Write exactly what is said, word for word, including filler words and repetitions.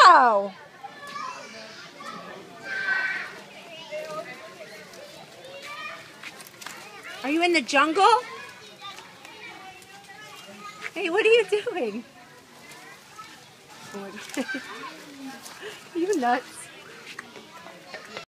Wow! Are you in the jungle? Hey, what are you doing? You nuts.